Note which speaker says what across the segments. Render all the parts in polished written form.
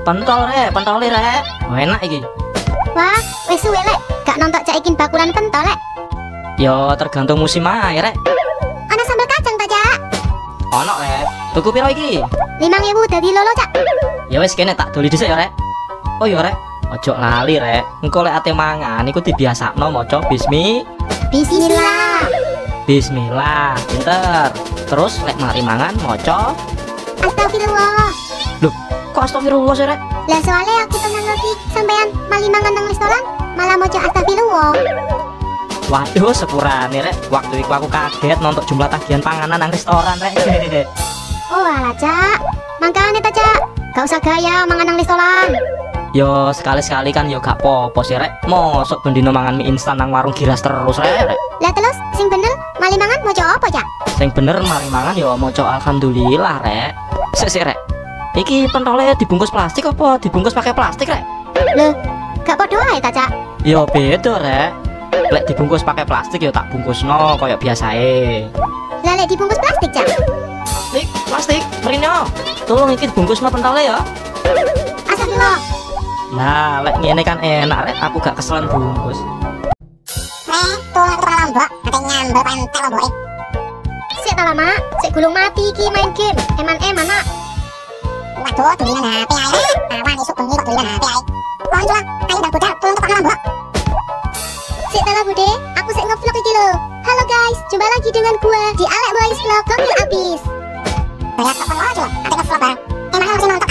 Speaker 1: Pentol rek. Oh, enak iki.
Speaker 2: Wah, wis suwe lek gak nonton cak ikin bakuran pentol lek.
Speaker 1: Yo tergantung musim ae rek.
Speaker 2: Ana sambal kacang ta, Cak?
Speaker 1: Ono rek. Tuku piro iki?
Speaker 2: 5.000 dadi lolo, Cak.
Speaker 1: Ya wis kene tak doli dhisik ya rek. Oh ya rek, ojo lali rek. Engko lek ate mangan iku dibiasakno maca
Speaker 2: Bismillah.
Speaker 1: Bismillah. Pinter. Terus lek mari mangan maca
Speaker 2: Astagfirullah.
Speaker 1: Loh, kok astagfirullah sih rek?
Speaker 2: Lah soalnya aku pernah ngerti sampean mali mangan nang restoran malah maca astagfirullah.
Speaker 1: Waduh, sepurane rek. Waktu iku aku kaget nonton jumlah tagihan panganan nang restoran rek.
Speaker 2: Oh alah, Cak. Mangkane ta, Cak. Gak usah gaya mangan nang restoran.
Speaker 1: Yo sekali-sekali kan yo gak popo sih rek. Mosok bendino mangan mie instan nang warung giras terus rek.
Speaker 2: Lah terus sing bener mali mangan maca apa, Cak?
Speaker 1: Sing bener mari mangan yo maca alhamdulillah rek. Sik rek. Iki pentole dibungkus plastik apa dibungkus pakai plastik rek?
Speaker 2: Loh, gak podo ae ta, Cak?
Speaker 1: Yo beda rek. Lek dibungkus pakai plastik yo tak bungkusno koyo biasae.
Speaker 2: Lah lek dibungkus plastik, Cak?
Speaker 1: Plastik, mrino. Tolong iki dibungkusno pentole ya.
Speaker 2: Astagfirullah.
Speaker 1: Nah, lek ngene kan enak rek, aku gak keselan bungkus.
Speaker 2: Tolong tukang lombok, ate nyambel pentel lomboke. Sik ta lama, sik gulung mati iki main game. Eman-eman nak. Waduh, tulisan HP ae. Awan isuk bengi kok tulisan HP ae. Wong culang, ayo ndang budal, tolong tukang lombok. Sik ta lah Bude, aku sik nge-vlog iki lho. Halo guys, jumpa lagi dengan gua di Alek Boys Vlog Gokil Abis. Banyak kok lo cuy, ate nge-vlog bareng. Emang harus nonton.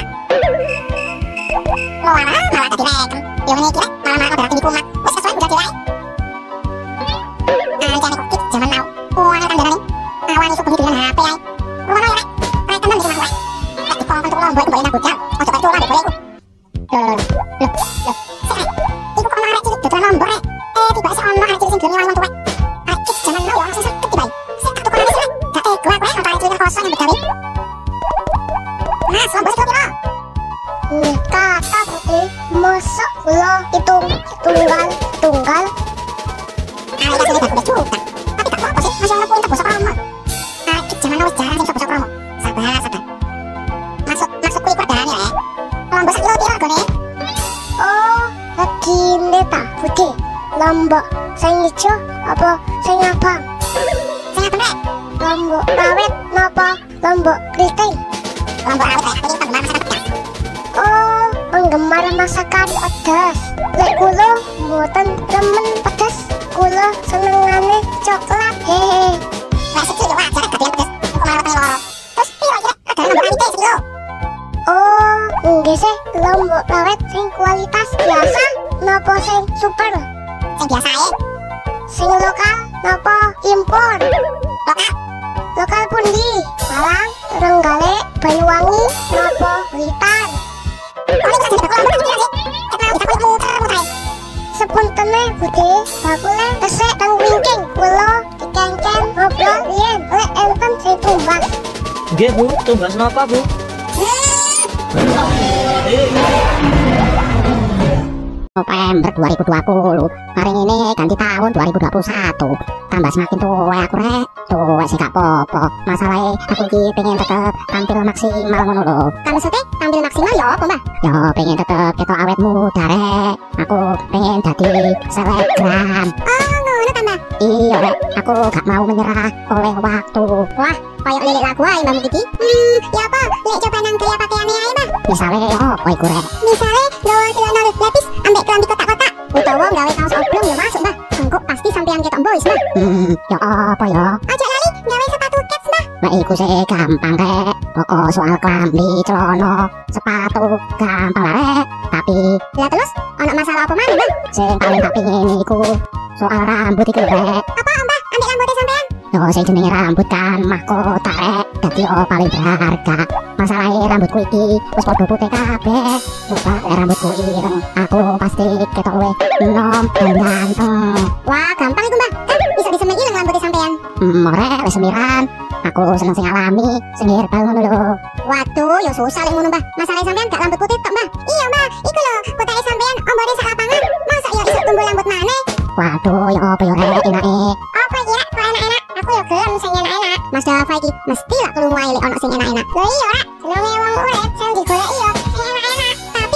Speaker 2: Lo malah tadi rekam. Yo ngene iki rek, malah berarti di kumat. Wis sesuai udah diwae. Anjane kok kit zaman now. Wah, kandhane. Awan isuk bengi dengan HP ae. Rumono ya rek. Rek tenan iki mah. Lek dikongkon tuku lombok iku boleh nang budal. Ojo kok curang boleh iku. Loh. Sik. Iku kok malah cilik dodolan lombok rek. Tiba sik ono arek cilik sing gelem nang tuwek. Arek kit zaman now ya langsung sakit bae. Sik tak tukono wis rek. Gak tega aku rek antara cilik kosong yang begawe. Mas, lombok sik piro? Kata putih, masuk lo hitung tunggal. Ayo sudah udah cukup. Tapi tak apa sih, masih ada punta bosok promo. Akik zaman now jarang sing bosok promo. Sabar. Masuk kuwi padane ya. Lombok sak kilo piro regane? Oh, regine ta putih. Lombok sing ijo apa sing abang? Sing abang rek. Lombok rawit napa lombok keriting? Lombok rawit rek, aku penggemar masakan pedas. Oh, penggemar masakan pedas. Lek kula mboten remen pedas. Kula senengane coklat. Hehe. Lah sik yo wajar gak pedas. Kok malah loro. Terus piro iki rek? Ada lombok rawit sik lho. Oh, nggih sih, lombok rawit sing kualitas biasa napa sing super? Sing biasa ae. Sing lokal napa impor? Lokal pundi? Malang, Trenggalek, Banyuwangi, napa Blitar? Sepuntene Bude, bakule tesik teng wingking. Kula dikengken ngobrol riyen lek enten sing tumbas.
Speaker 1: Nggih Bu, tumbas napa Bu?
Speaker 3: November 2020, hari ini ganti tahun 2021. Tambah semakin tua aku rek, tua sih gak popo. Masalahnya aku ki pengen tetep tampil maksimal ngono lho.
Speaker 2: Kan maksudnya tampil maksimal ya apa, Mbah?
Speaker 3: Yo pengen tetep ketok awet muda rek. Aku pengen jadi selebgram.
Speaker 2: Oh, ngono ta, Mbah?
Speaker 3: Iya rek, aku gak mau menyerah oleh waktu.
Speaker 2: Wah, koyo lilik lagu ae Mbah iki. Ya apa? Lek coba nang gaya pakaiane ae, Mbah.
Speaker 3: Misalnya apa iku rek?
Speaker 2: Misale gawa celana lapis ambek kelambi kotak-kotak. Utawa gawe kaos oblong ya masuk, Mbah. Engko pasti sampean ketok boys, Mbah.
Speaker 3: Ya apa ya?
Speaker 2: Aja lali gawe sepatu kets, Mbah.
Speaker 3: Nah iku sih gampang rek. Pokok soal klambi, celana, sepatu gampang lah rek. Tapi
Speaker 2: Lah terus ono masalah apa maneh, Mbah?
Speaker 3: sing paling tak pingin iku soal rambut iku rek.
Speaker 2: Apa, Mbah? Ambek rambutnya sampean?
Speaker 3: Yo sing jenenge rambut kan mahkota rek. Dadi yo paling berharga. Masalahnya rambutku iki wis padha putih kabeh. Coba lek rambutku ireng, aku pasti ketok luwih enom dan ganteng.
Speaker 2: Wah, gampang iku, Mbah. Kan bisa disemir ileng rambutnya sampean.
Speaker 3: Rek wis semiran. Aku seneng sing alami, sing herbal ngono lho.
Speaker 2: Waduh, ya susah lek ngono, Mbah. Masalah sampean gak rambut putih tok, Mbah. Iya, Mbah. Iku lho, putake sampean ombone sak lapangan. Masa ya iso tumbuh rambut maneh?
Speaker 3: Waduh, ya apa ya rek enake.
Speaker 2: Apa iki rek kok enak-enak? Aku ya gelem sing enak-enak. Mas Dava iki mesti lak krungu ae lek ono sing enak-enak. Lho iya, Rek. Jenenge wong urip sing digoleki ya sing enak-enak. Tapi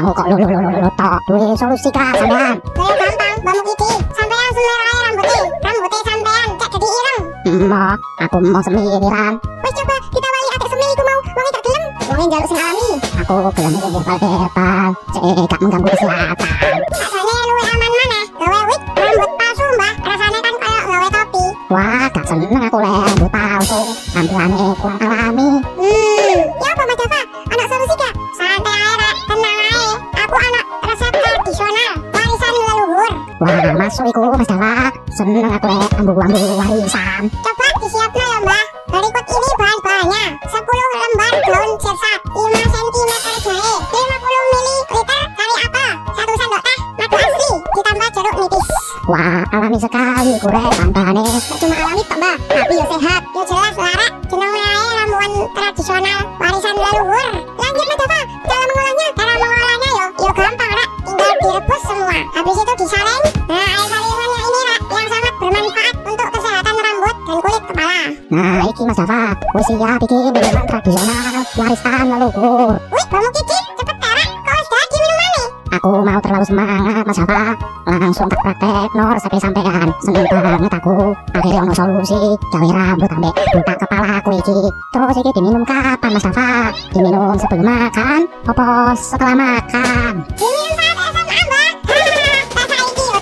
Speaker 3: mau kok lo tok duwe solusi kah sampean?
Speaker 2: Saya gampang, Mbak Mukidi. Sampean semerai rambutnya. Rambutnya sampean cek jadi ireng.
Speaker 3: Mbak, aku mau semiriran.
Speaker 2: Wes coba kita wali atik semil iku mau. Wong gak gelem. Wong njaluk sing alami.
Speaker 3: Aku gelem herbal, gak mengganggu kesehatan.
Speaker 2: Rasane luwih aman maneh. Gawe wig rambut palsu, Mbak. Rasane kan kayak gawe topi.
Speaker 3: Wah, gak seneng aku rambut palsu. Tampilannya kurang alami.
Speaker 2: Ya apa Mbak Java? Anak solusi gak? Santai ae, Rek. Tenang ae. Aku anak resep tradisional, warisan leluhur.
Speaker 3: Wah, masuk iku Mas Dawa. Seneng aku ambu-ambu warisan.
Speaker 2: Coba disiapno ya, Mbak. Berikut ini bahan-bahannya. 10 lembar daun sirsat, 5 cm jahe, 50 ml kari apel, 1 sendok teh madu asli, ditambah jeruk nipis.
Speaker 3: Wah, alami sekali kurek bahan-bahannya.
Speaker 2: Gak cuma alami tok, Mbak, tapi ya sehat. Ya jelas lah, Rek. Jenenge ae ramuan tradisional warisan leluhur. Lanjut Mbak Java, cara mengolahnya. Cara mengolahnya yo gampang, Rek. Tinggal direbus semua. Habis itu disaring. Nah, air saringannya ini, Rek, yang sangat bermanfaat untuk kesehatan rambut dan kulit kepala.
Speaker 3: Nah, iki Mas Dawa, wis siap iki minuman tradisional warisan leluhur.
Speaker 2: Wih, Mbak Mukidi, cepet ya, Rek. Kok wis dadi minumannya?
Speaker 3: Aku mau terlalu semangat Mas Dawa, langsung tak praktek nor sampean. Seneng banget aku. Akhirnya ono solusi gawe rambut ambek buta kepala aku iki. Terus iki diminum kapan Mas Dawa? Diminum sebelum makan apa setelah makan?
Speaker 2: Diminum saat SMA, Mbak. Tak saiki yo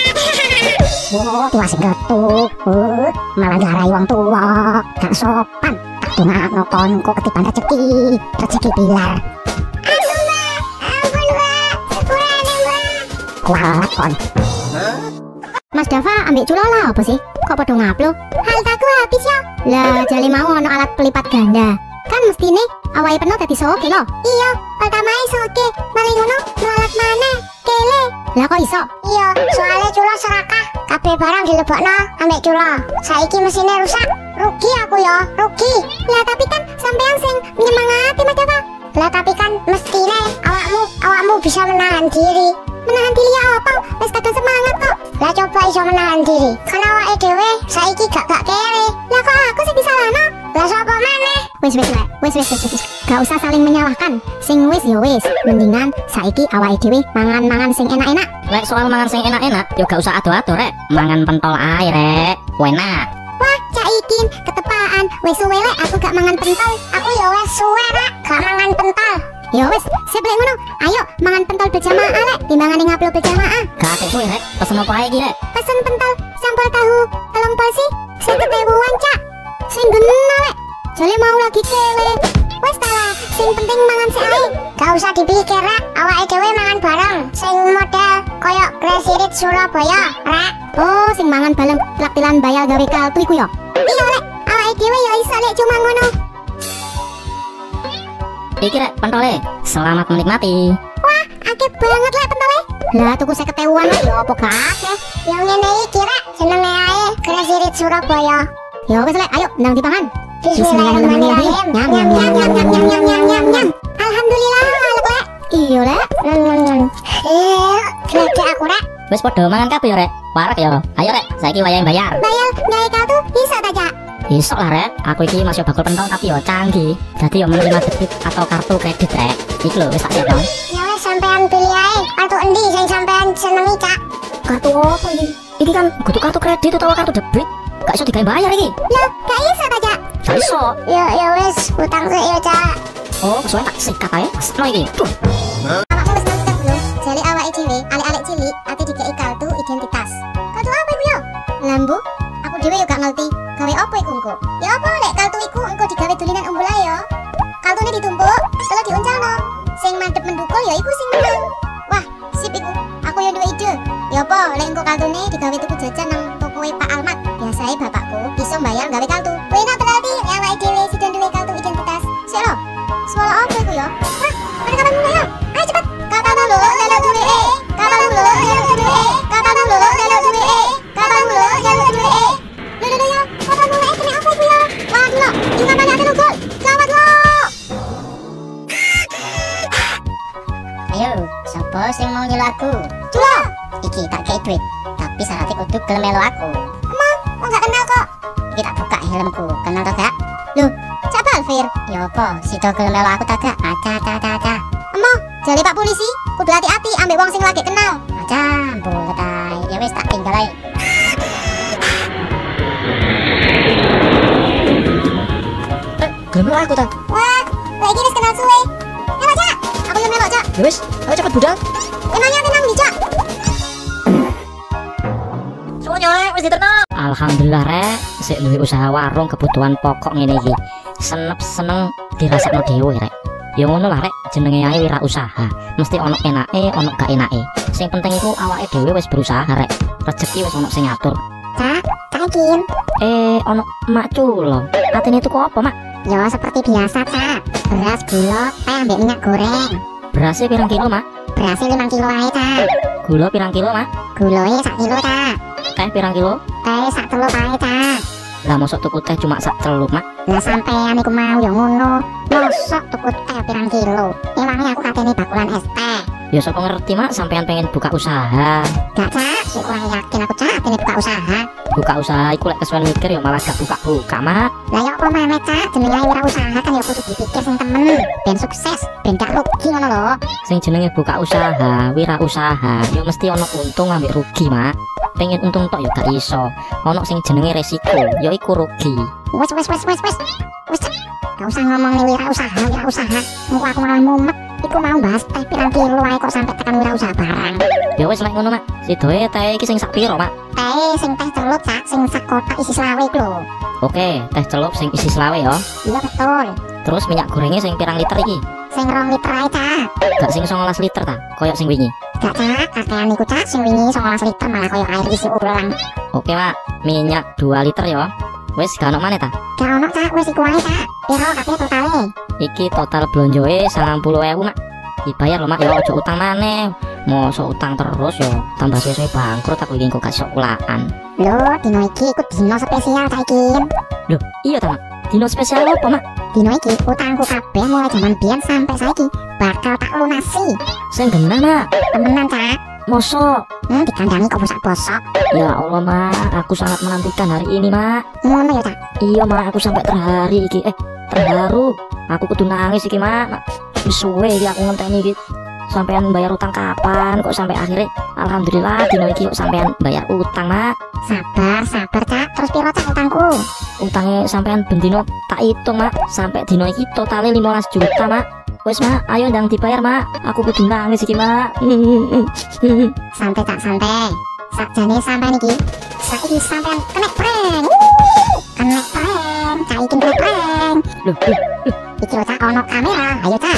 Speaker 2: to.
Speaker 3: Wah, tua sing getuk. Malah garai wong tua. Gak sopan. Tak dongakno konku ketiban rezeki pilar.
Speaker 2: Ampun, Mbak. Ampun, Mbak. Sepurane, Mbak.
Speaker 3: Kualat kon.
Speaker 4: Mas Dava ambek culo lah apa sih? Kok padha ngaplo?
Speaker 2: Haltaku habis ya.
Speaker 4: Lah jali mau ono alat pelipat ganda. Kan mestine awake penuh dadi soge lho.
Speaker 2: Iya, pertamae soge, malah ngono nolak maneh. Kele.
Speaker 4: Lah kok iso?
Speaker 2: Iya, soalnya culo serakah. Kabeh barang dilebokno ambek culo. Saiki mesinnya rusak. Rugi aku ya, rugi. Lah tapi kan sampean sing nyemangati Mas Dava. Lah tapi kan mestine awakmu bisa menahan diri. Menahan diri ya apa? Wis kadang semangat kok. Lah coba iso menahan diri. Kan awake dhewe saiki gak kere. Lah kok aku sing disalahno? Lah sapa maneh?
Speaker 4: Wis. Gak usah saling menyalahkan. Sing wis ya wis. Mendingan saiki awake dhewe mangan-mangan sing enak-enak.
Speaker 1: Lek soal mangan sing enak-enak, yo gak usah ado-ado rek. Mangan pentol ae rek. Enak.
Speaker 2: Wah, Cak Ikin, ketepaan. Wis suwe lek aku gak mangan pentol. Aku ya wis suwe rek gak mangan pentol.
Speaker 4: Ya wis, sip lek ngono. Ayo mangan pentol berjamaah lek, timbangan ngupload berjamaah.
Speaker 1: Gak akeh kuwi rek. Pesen apa ae iki rek?
Speaker 4: Pesen pentol sampel tahu telung porsi 50.000-an, Cak. Sing genah lek. Jale mau lagi kele.
Speaker 2: Wes ta lah, sing penting mangan sik ae. Gak usah dipikir rek, awake dhewe mangan bareng. Sing model koyo Gresirit Surabaya, rek.
Speaker 4: Oh, sing mangan baleng traktilan bayar gawe kaltu iku ya.
Speaker 2: Iya lek, awake dhewe ya iso lek cuma ngono.
Speaker 1: Iki rek pentole. Selamat menikmati.
Speaker 2: Wah, akeh banget lek pentole.
Speaker 4: Lah tuku 50.000-an lek ya apa gak akeh.
Speaker 2: Yang ngene iki rek, jenenge ae Gresirit Surabaya.
Speaker 4: Ya wis lek, ayo ndang dipangan.
Speaker 2: Bismillahirrahmanirrahim. Nyam. Alhamdulillah lek.
Speaker 4: Iya lek.
Speaker 2: Gledek aku rek.
Speaker 1: Wis padha mangan kabeh ya rek. Warek ya. Ayo rek, saiki wayahe bayar.
Speaker 2: Bayar gawe kartu bisa ta, Cak?
Speaker 1: Iso lah rek. Aku iki masih bakul pentol tapi yo canggih. Jadi yo menerima debit atau kartu kredit rek. Iki lho wis tak siap.
Speaker 2: Ya wis sampean pilih ae. Kartu endi sing sampean senengi, Cak?
Speaker 1: Kartu apa iki? Iki kan kudu kartu kredit utawa kartu debit. Gak iso digawe bayar iki.
Speaker 2: Lah, gak iso ta, Cak?
Speaker 1: Gak iso.
Speaker 2: Ya wis, utang sik ya, Cak.
Speaker 1: Oh, kesuwen tak sikat ae. Asno iki. Tuh.
Speaker 2: Awakmu wis ngerti belum? Jali awake dhewe, alek-alek cilik ati dikeki kartu identitas. Kartu apa iku yo?
Speaker 4: Lambu, aku dhewe yo gak ngerti. Gawe apa iku engko?
Speaker 2: Ya apa lek kartu iku engko digawe dolinan umbul ae yo. Kartune ditumpuk, terus diuncalno. Sing mandep mendukul ya iku sing menang.
Speaker 4: Wah, sip iku. Aku yo duwe ide. Ya apa lek engko kartune digawe tuku jajan nang tokoe Pak Almat. Biasae bapakku iso bayar gawe kartu.
Speaker 2: Wena berarti awake dhewe sida duwe kartu identitas.
Speaker 4: Sik lho. Suara apa iku ya?
Speaker 2: Wah, mari kapan mulai ya? Ayo cepet. Kapan dulu ndelok duwe. Kapan dulu ndelok duwe. Kapan dulu ndelok duwe. Kapan dulu ndelok duwe. Lho ya, kapan mulai kene apa iku ya?
Speaker 4: Wah, lho, iki kapan ate gol? Selamat lho.
Speaker 3: Ayo, sapa sing mau nyelo aku?
Speaker 2: Culo.
Speaker 3: Iki tak kei duit, tapi syaratnya kudu gelem melu aku.
Speaker 2: Emang enggak kenal kok.
Speaker 3: Iki tak buka helmku, kenal to gak?
Speaker 4: Loh, Cak Balfir.
Speaker 3: Ya apa, sida gelem melu aku ta gak? Aca.
Speaker 4: Emoh, jale Pak Polisi. kudu hati-hati ambek wong sing lagi kenal.
Speaker 3: Aja, bulet ae. Ya wis tak tinggal ae.
Speaker 1: Gelem aku ta.
Speaker 4: Wah, lek iki wis kenal suwe. Ayo, Cak. Aku yo melok, Cak.
Speaker 1: Ya wis, ayo cepet budal.
Speaker 4: Emangnya tenang nih, Cak.
Speaker 1: Semuanya rek wis diterno. Alhamdulillah rek, sik duwe usaha warung kebutuhan pokok ngene iki. Seneng dirasakno dhewe rek. Ya ngono lah rek, jenenge ae wirausaha. Mesti ono enake, ono gak enake. Sing penting iku awake dhewe wis berusaha rek. Rezeki wis ono sing ngatur.
Speaker 3: Cak, Ikin.
Speaker 1: Ono mak culo. Atine tuku apa, Mak?
Speaker 3: Ya seperti biasa, Cak. Beras, gula, teh ambek minyak goreng.
Speaker 1: Berasnya pirang kilo, Mak?
Speaker 3: Berasnya 5 kilo ae, Cak.
Speaker 1: Gula pirang kilo, Mak?
Speaker 3: Gulanya 1 kilo, Cak.
Speaker 1: Teh pirang kilo?
Speaker 3: Teh 1 teluk ae, Cak.
Speaker 1: Lah mosok tuku teh cuma sak celup, Mak?
Speaker 3: Lah sampean iku mau ya ngono. Mosok tuku teh pirang kilo. Emangnya aku katene bakulan es teh.
Speaker 1: Ya sapa ngerti, Mak, sampean pengen buka usaha.
Speaker 3: Gak, Cak. Sik kurang yakin aku, Cak, atene buka usaha.
Speaker 1: Buka usaha iku lek kesuwen mikir ya malah gak buka-buka, Mak.
Speaker 3: Lah ya apa maneh, Cak? Jenenge wirausaha kan ya kudu dipikir sing temen. Ben sukses, ben gak rugi ngono lho.
Speaker 1: Sing jenenge buka usaha, wirausaha, ya mesti ono untung ambek rugi, Mak. Pengen untung tok ya gak iso. Ono sing jenenge resiko, ya iku rugi.
Speaker 3: Wes. Wes, Cak. Gak usah ngomong wirausaha. Engko aku malah mumet. Iku mau bahas teh pirang kilo ae kok sampe tekan wirausaha barang.
Speaker 1: Ya wis lek ngono, Mak. Sidoe teh iki sing sak piro, Mak?
Speaker 3: Teh sing teh celup, Cak, sing sak kotak isi selawe iku lho.
Speaker 1: Oke, teh celup sing isi selawe ya.
Speaker 3: Iya betul.
Speaker 1: Terus minyak gorengnya sing pirang liter iki?
Speaker 3: Sing 2 liter ae, Cak.
Speaker 1: Gak sing 19 liter ta? Koyok sing wingi.
Speaker 3: Gak, Cak, kakean iku, Cak, sing wingi 19 liter malah koyo air isi ulang.
Speaker 1: Oke, Mak. Minyak 2 liter ya. Wis gak ono maneh ta?
Speaker 3: Gak ono, Cak, wis iku ae, Cak. Piro kabeh totale?
Speaker 1: Iki total blonjoe 90.000, Mak. Dibayar lho, Mak, ya ojo utang maneh. Mosok utang terus ya tambah suwe-suwe bangkrut aku iki kok gak iso kulaan.
Speaker 3: Lho, dino iki iku dino spesial, Cak Ikin.
Speaker 1: Loh, iya ta, Mak? Dino spesial apa, Mak?
Speaker 3: Dino iki utangku kabeh mulai zaman biyen sampai saiki bakal tak lunasi.
Speaker 1: Sing genah, Mak.
Speaker 3: Temenan, Cak.
Speaker 1: Mosok.
Speaker 3: Dikandangi kok bosak-bosok.
Speaker 1: Ya Allah, Mak, aku sangat menantikan hari ini, Mak.
Speaker 3: Ngono ya, Cak.
Speaker 1: Iya, Mak, aku sampai terhari iki. Terharu. Aku kudu nangis iki, Mak. Wis suwe iki aku ngenteni iki. Sampean bayar utang kapan kok sampai akhirnya alhamdulillah dino iki kok sampean bayar utang, Mak.
Speaker 3: Sabar, Cak. Terus piro, Cak, utangku?
Speaker 1: Utangnya sampean bendino tak hitung, Mak. Sampai dino iki totalnya 15 juta, Mak. Wes, Mak, ayo ndang dibayar, Mak. Aku kudu nangis iki, Mak.
Speaker 3: Santai, Cak, santai. Sakjane sampean iki saiki sampean kena prank. Kena prank, Cak Ikin kena prank.
Speaker 1: Loh,
Speaker 3: Iki lho, Cak, ono kamera. Ayo, Cak.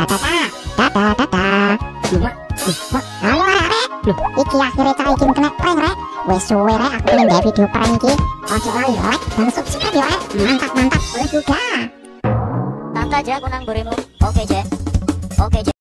Speaker 1: Mak.
Speaker 3: Halo, Rek.
Speaker 1: Loh.
Speaker 3: Iki akhirnya Cak Ikin kena prank, Rek. Wes suwe, Rek, aku pengen gawe video prank iki. Ojo lali like dan subscribe ya, Rek. Mantap, boleh juga.
Speaker 1: Tante aja aku nang burimu. Oke, Je. Oke, Je.